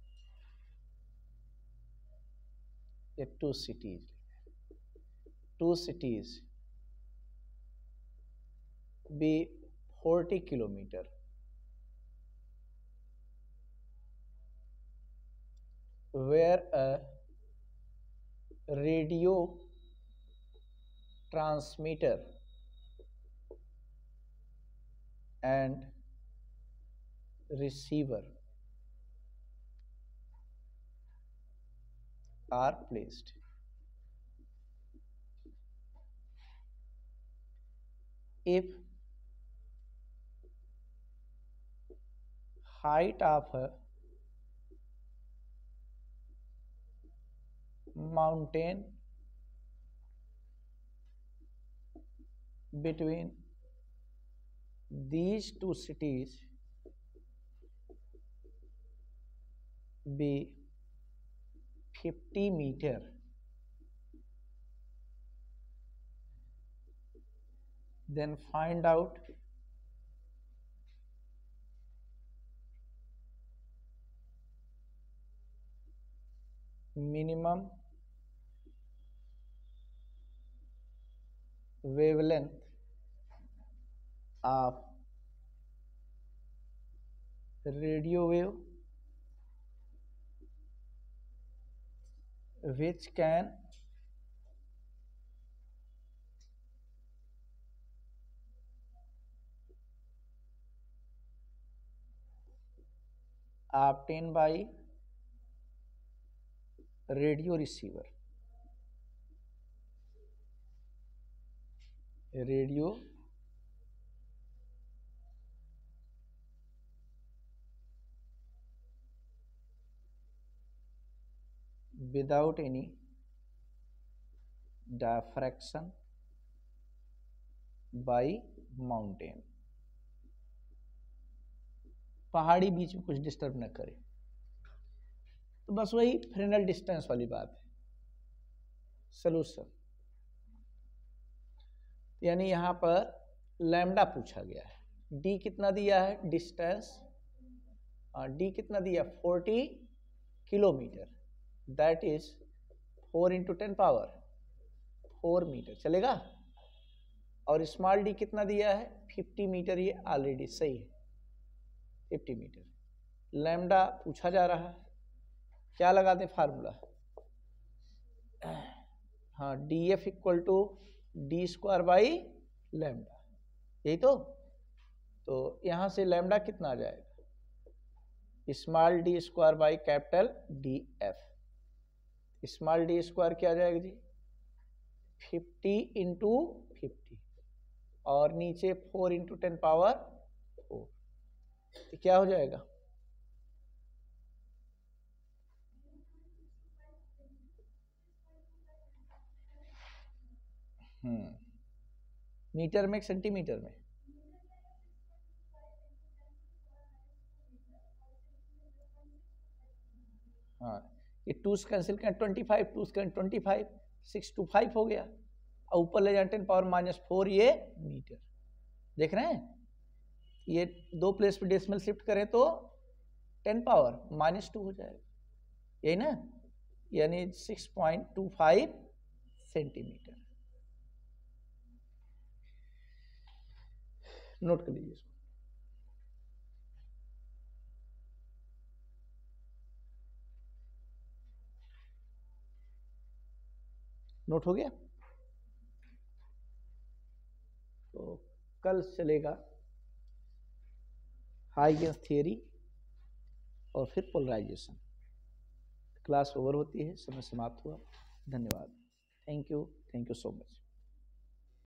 या two cities two cities be forty kilometer, where a radio transmitter and receiver are placed. If height of a mountain between these two cities be fifty meter, then find out minimum wavelength of radio wave which can obtained by radio receiver. Radio without any diffraction by mountain. पहाड़ी बीच में कुछ डिस्टर्ब न करे। तो बस वही फ्रेनेल डिस्टेंस वाली बात है। सॉल्यूशन यानी यहां पर लैम्डा पूछा गया है, डी कितना दिया है डिस्टेंस, डी कितना दिया forty kilometre, that is four into ten power four metre, चलेगा। और स्मॉल डी कितना दिया है फिफ्टी मीटर, ये ऑलरेडी सही है फिफ्टी मीटर। लैम्डा पूछा जा रहा है, क्या लगा दें फार्मूला, हाँ D F equal to D square by lambda, यही तो। तो यहां से लैम्डा कितना आ जाएगा small D square by capital D F. Small D square क्या आ जाएगा जी फिफ्टी इंटू फिफ्टी और नीचे four into ten power four, तो क्या हो जाएगा हम्म मीटर में सेंटीमीटर में, हाँ ये टू से कैंसिल करें ट्वेंटी फाइव, टू से करें twenty five, six two five हो गया, और ऊपर ले जाए टेन पावर माइनस फोर, ये मीटर। देख रहे हैं ये दो प्लेस पे डेसिमल शिफ्ट करें तो टेन पावर माइनस टू हो जाएगा, यही ना, यानी six point two five centimetre. Note कर लीजिए इसको। नोट हो गया। तो कल चलेगा हाइगेंस थियरी और फिर पोलराइजेशन। क्लास ओवर होती है, समय समाप्त हुआ। धन्यवाद। Thank you, thank you so much.